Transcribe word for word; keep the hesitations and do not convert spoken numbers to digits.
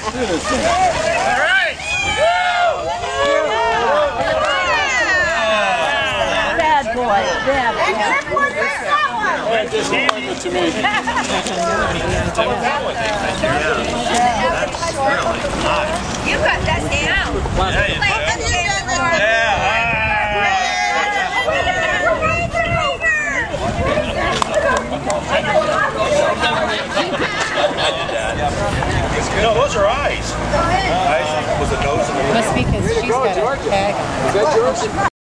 right. Bad boy. Bad boy. Just hand it to me. You got that down. No, those are eyes. Eyes was a nose and a Must be because she's got a tag on. Is that yours?